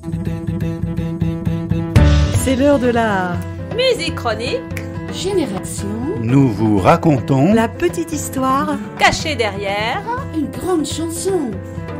C'est l'heure de la musique chronique. Génération. Nous vous racontons la petite histoire cachée derrière une grande chanson.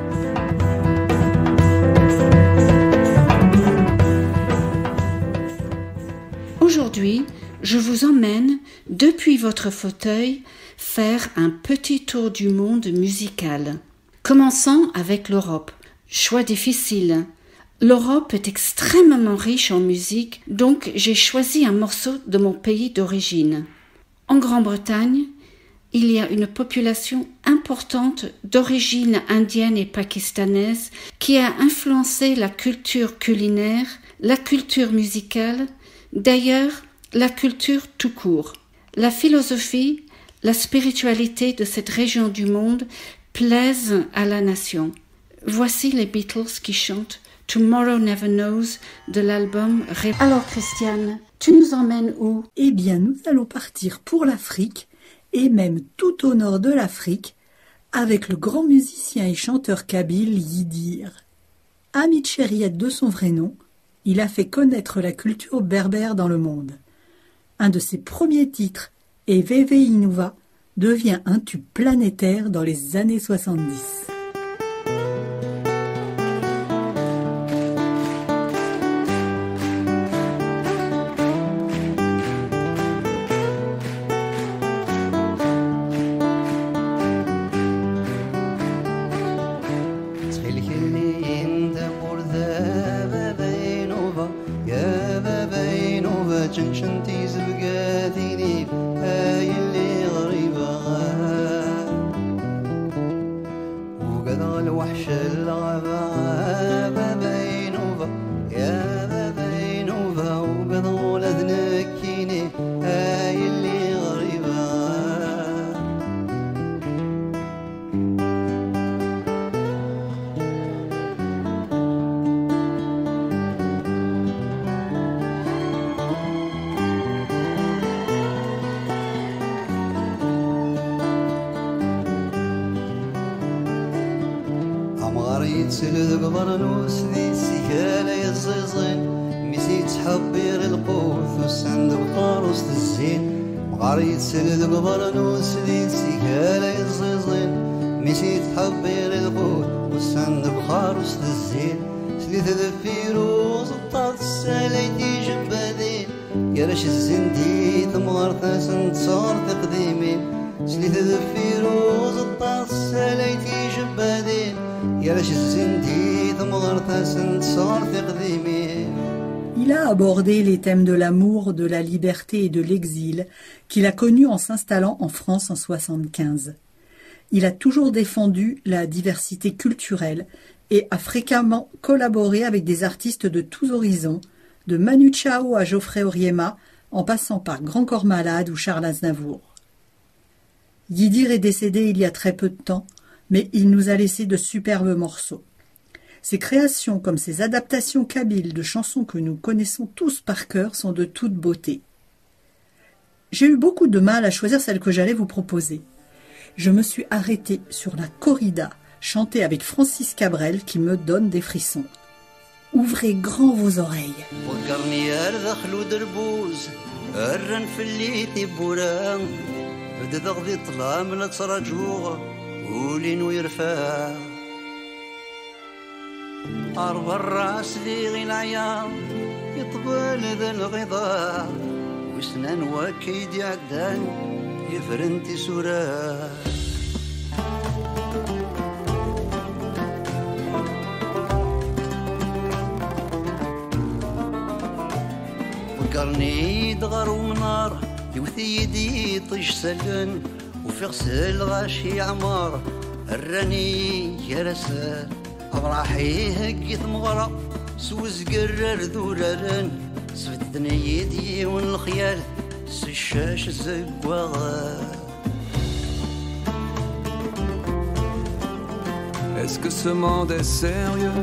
Aujourd'hui, je vous emmène, depuis votre fauteuil, faire un petit tour du monde musical. Commençons avec l'Europe. Choix difficile. L'Europe est extrêmement riche en musique, donc j'ai choisi un morceau de mon pays d'origine. En Grande-Bretagne, il y a une population importante d'origine indienne et pakistanaise qui a influencé la culture culinaire, la culture musicale, d'ailleurs la culture tout court. La philosophie, la spiritualité de cette région du monde plaisent à la nation. Voici les Beatles qui chantent Tomorrow Never Knows de l'album Alors Christiane, tu nous emmènes où? Eh bien, nous allons partir pour l'Afrique, et même tout au nord de l'Afrique, avec le grand musicien et chanteur kabyle Yidir. Hamid Chériet de son vrai nom, il a fait connaître la culture berbère dans le monde. Un de ses premiers titres, et Veve Inuva, devient un tube planétaire dans les années 70. سلد قبرنوس ذي سكالة يزيزين مسيت حبير القوث والسند بطاروس الزين مغاريت سلد قبرنوس ذي سكالة يزيزين مسيت حبير القوث والسند بخاروس الزين سليت ذفيروز الطاط الساليتي جبادين يا راش الزندي تمغار تاسن تصور تقديمين سليت ذفيروز الطاط الساليتي جبادين Il a abordé les thèmes de l'amour, de la liberté et de l'exil qu'il a connus en s'installant en France en 1975. Il a toujours défendu la diversité culturelle et a fréquemment collaboré avec des artistes de tous horizons, de Manu Chao à Geoffrey Oryema, en passant par Grand Corps Malade ou Charles Aznavour. Yidir est décédé il y a très peu de temps, mais il nous a laissé de superbes morceaux. Ses créations comme ses adaptations kabyles de chansons que nous connaissons tous par cœur sont de toute beauté. J'ai eu beaucoup de mal à choisir celle que j'allais vous proposer. Je me suis arrêtée sur la corrida, chantée avec Francis Cabrel, qui me donne des frissons. Ouvrez grand vos oreilles. قولين ويرفع أربع الراس ذي غي العيار يطبل ذا الغضاء وسنان وكيد يعدان يفرنتي سورة فكرني دغر ومنار يوثي يدي طيش سلن وفي غسل غاشي عمار الراني يرسل أبراحي هكيت مغرى سوز قرر ذورارن سفتني يدي والخيال سشاش الزقوغ. Est-ce que ce monde est sérieux?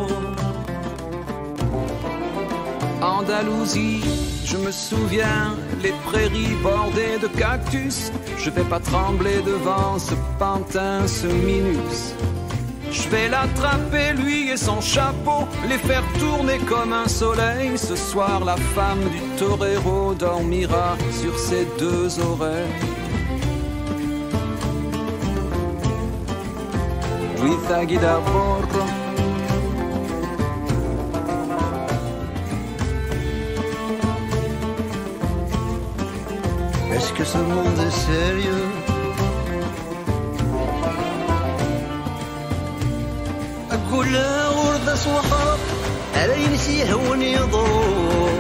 Andalousie, je me souviens les prairies bordées de cactus. Je vais pas trembler devant ce pantin, ce minus. Je vais l'attraper, lui et son chapeau, les faire tourner comme un soleil. Ce soir, la femme du torero dormira sur ses deux oreilles. Luita guida porro. Est-ce que ce monde est sérieux? أقول له ورد أصوحه على ينسيه ونيضو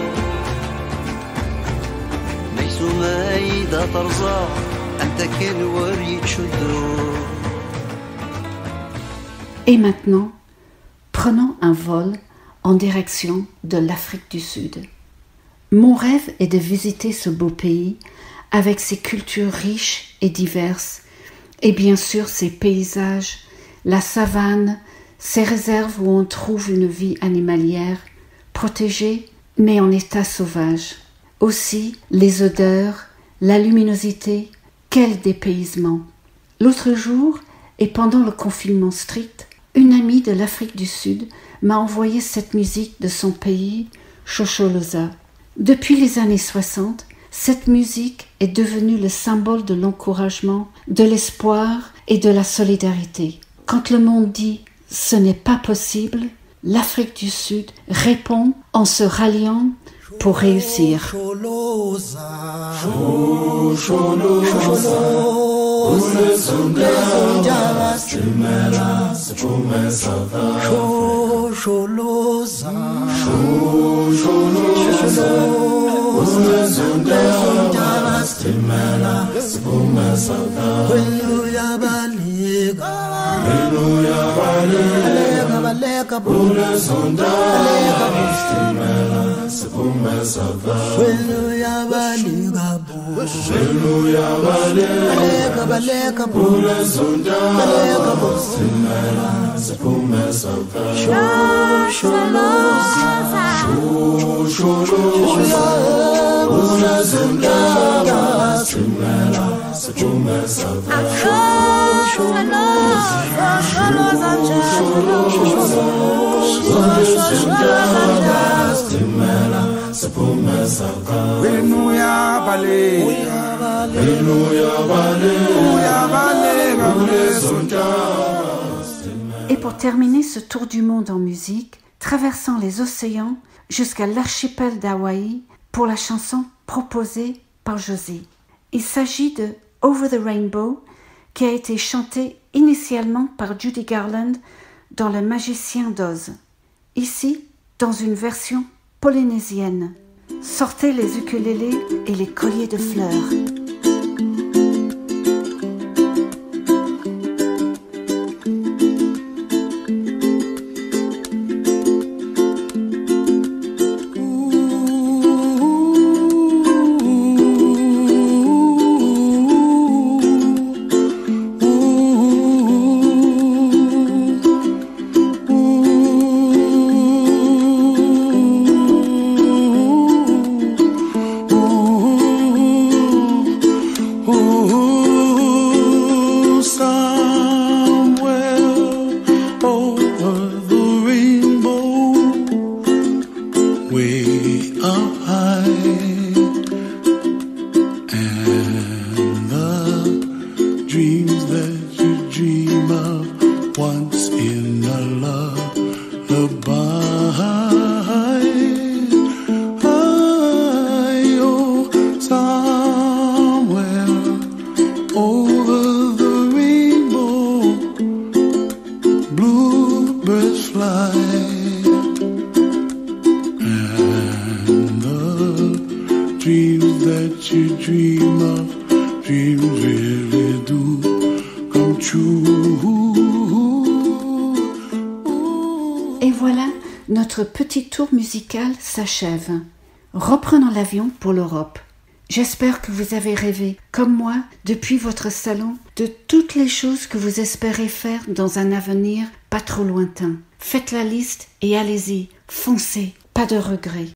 ميسو ما يدا ترزا أنت كن وريد شدو. Et maintenant, prenons un vol en direction de l'Afrique du Sud. Mon rêve est de visiter ce beau pays avec ses cultures riches et diverses et bien sûr ses paysages, la savane, ces réserves où on trouve une vie animalière, protégée mais en état sauvage. Aussi les odeurs, la luminosité, quel dépaysement. L'autre jour, et pendant le confinement strict, une amie de l'Afrique du Sud m'a envoyé cette musique de son pays, Chocholoza. Depuis les années 60, cette musique est devenue le symbole de l'encouragement, de l'espoir et de la solidarité. Quand le monde dit « ce n'est pas possible », l'Afrique du Sud répond en se ralliant pour réussir. Et pour terminer ce tour du monde en musique, traversant les océans jusqu'à l'archipel d'Hawaï pour la chanson proposée par Josie. Il s'agit de Over the Rainbow, qui a été chantée initialement par Judy Garland dans Le Magicien d'Oz. Ici, dans une version polynésienne. Sortez les ukulélés et les colliers de fleurs. Et voilà, notre petit tour musical s'achève. Reprenons l'avion pour l'Europe. J'espère que vous avez rêvé, comme moi, depuis votre salon, de toutes les choses que vous espérez faire dans un avenir pas trop lointain. Faites la liste et allez-y, foncez, pas de regrets.